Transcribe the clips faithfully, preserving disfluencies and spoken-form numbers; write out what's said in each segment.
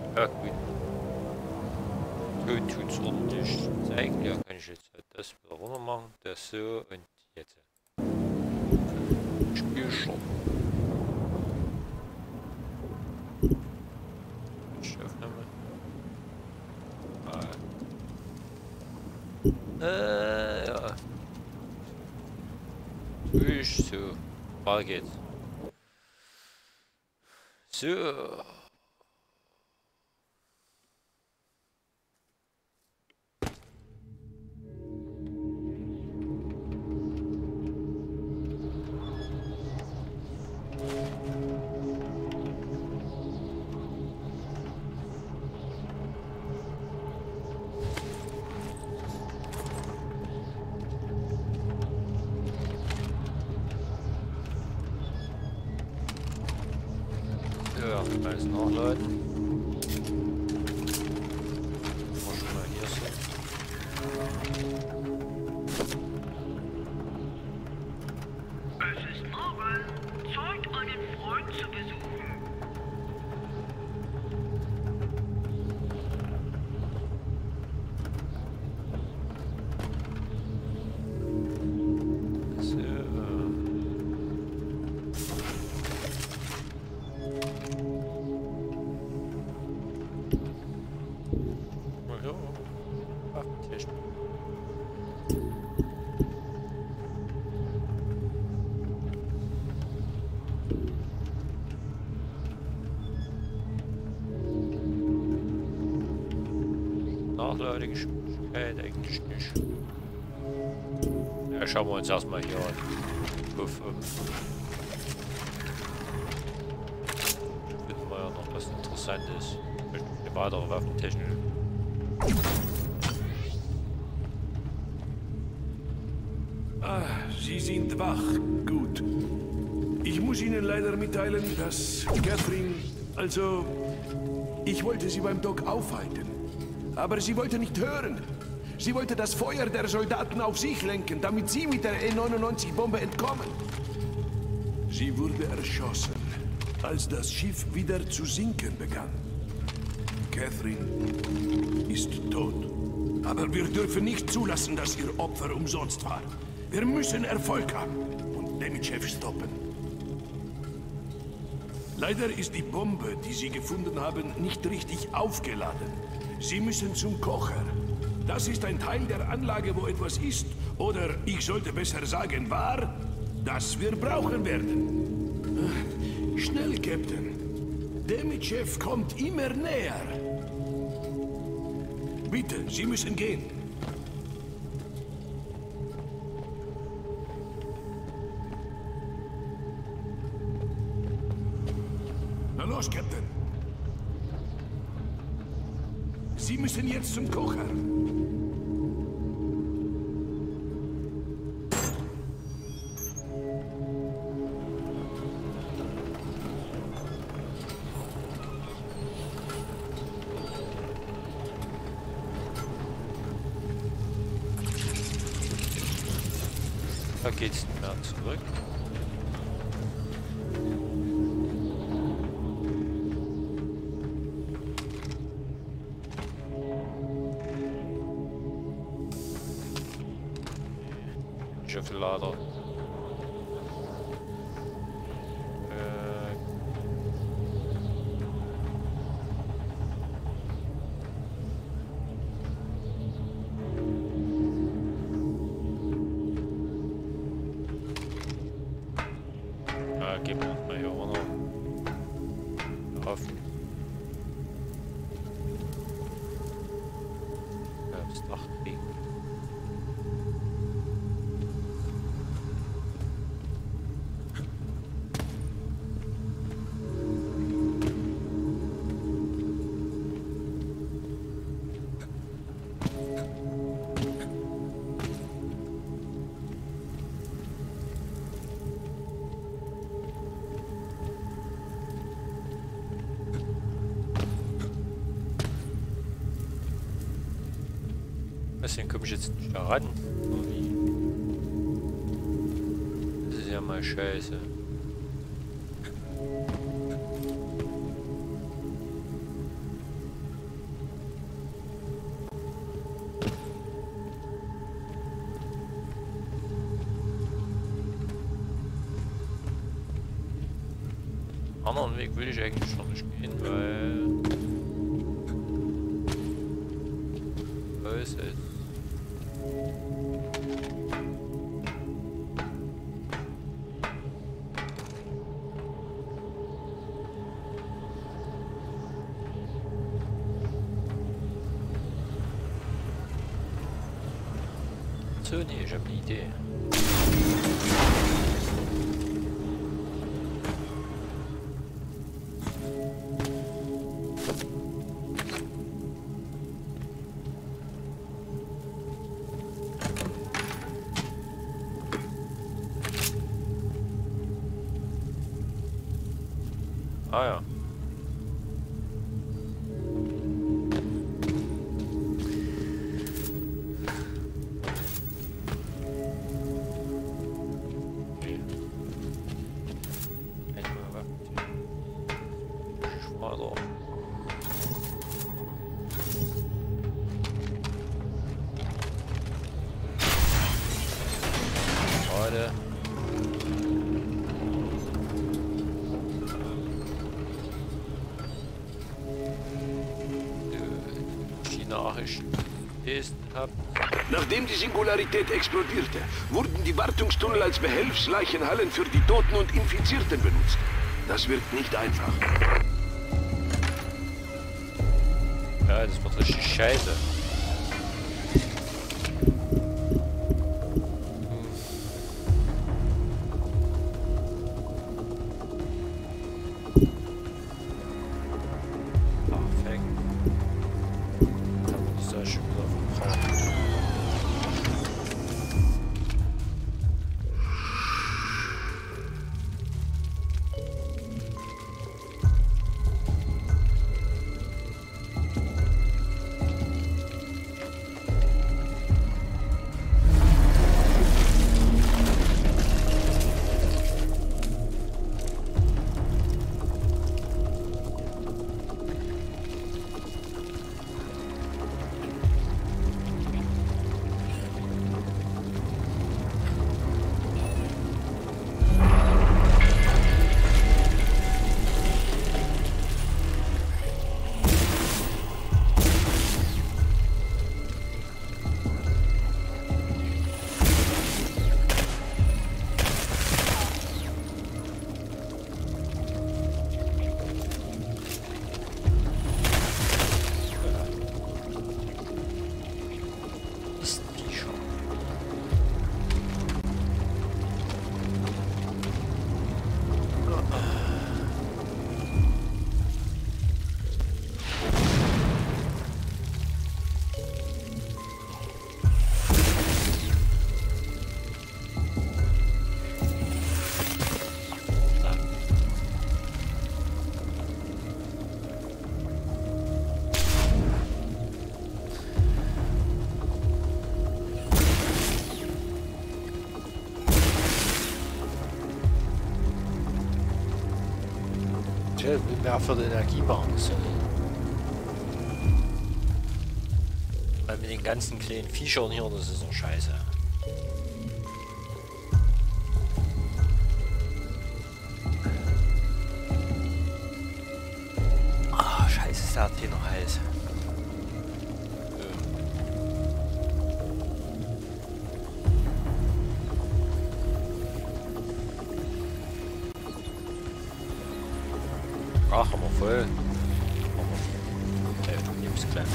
Ja gut. So tut's ordentlich zeigen. Ja, kann ich jetzt halt das wieder runter machen. Das so und jetzt. Spielstopp. Ich öffne mal. Ah. Äh, ja. Ich so. Weiter geht's. So. Ja, alles nachladen. Mal schon mal hier sind. Es ist Morgen. Zeit, einen Freund zu besuchen. So. Mal hier. Ach, Tisch. Nachladegeschwindigkeit eigentlich nicht. Ja, schauen wir uns erstmal hier an. Puff, um. Finden wir ja noch was Interessantes. Eine weitere Waffentechnik. Ah, Sie sind wach. Gut. Ich muss Ihnen leider mitteilen, dass Catherine... Also, ich wollte sie beim Doc aufhalten. Aber sie wollte nicht hören. Sie wollte das Feuer der Soldaten auf sich lenken, damit sie mit der E neunundneunzig Bombe entkommen. Sie wurde erschossen, als das Schiff wieder zu sinken begann. Catherine ist tot. Aber wir dürfen nicht zulassen, dass ihr Opfer umsonst war. Wir müssen Erfolg haben und Demichev stoppen. Leider ist die Bombe, die Sie gefunden haben, nicht richtig aufgeladen. Sie müssen zum Kocher. Das ist ein Teil der Anlage, wo etwas ist, oder ich sollte besser sagen, war, das wir brauchen werden. Schnell, Captain. Demichev kommt immer näher. Bitte, Sie müssen gehen. Na los, Captain. Sie müssen jetzt zum Kocher. Da geht's nicht mehr zurück. Schifflader. Äh. Ah, gehen wir mal hier runter. Auf. Ja, das Dach kriegen. Deswegen komme ich jetzt nicht da ran. Irgendwie. Das ist ja mal scheiße. anderen Weg will ich eigentlich noch nicht gehen, weil... Wo ist es? So, nee, ich habe eine Idee. Ah ja. Leute. Die Nachricht ist ab. Nachdem die Singularität explodierte, wurden die Wartungstunnel als Behelfsleichenhallen für die Toten und Infizierten benutzt. Das wird nicht einfach. Ja, das wird richtig scheiße. Mehr für die Energie machen soll. Weil mit den ganzen kleinen Viechern hier, das ist doch scheiße. Ah, scheiße, ist der Tee noch heiß. Ach, haben wir voll. Okay, du nimmst gleich.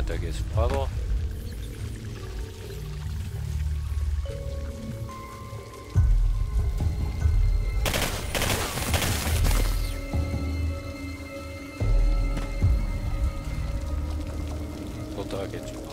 da geht's weiter. So, da geht's weiter.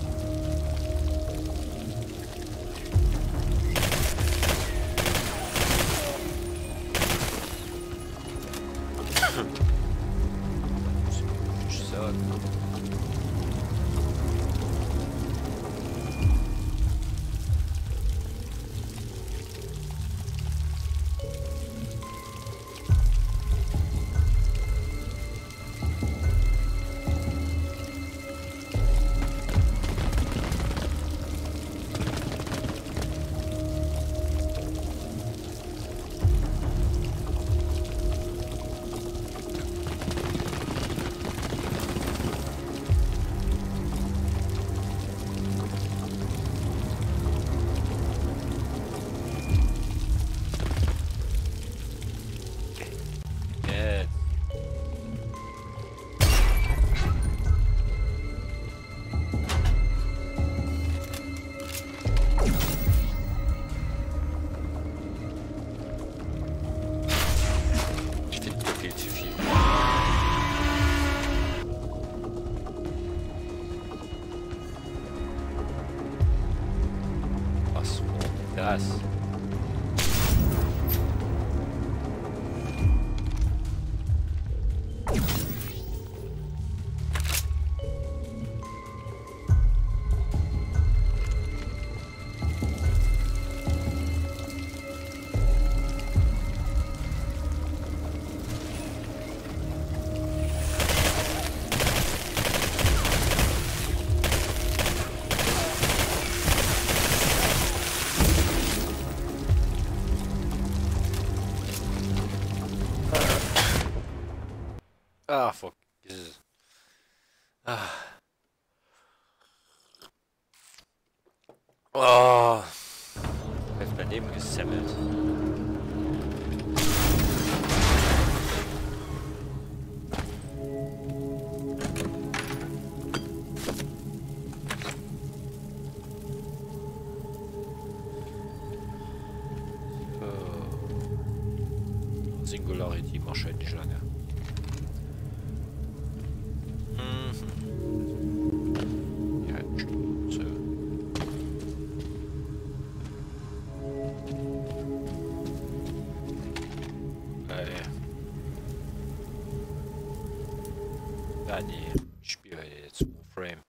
Das. Ah, fuck. Jesus. Ah. Oh. Jetzt daneben gesemmelt. So. Singularity wahrscheinlich lange. Ja, nee, ich spiele jetzt Warframe.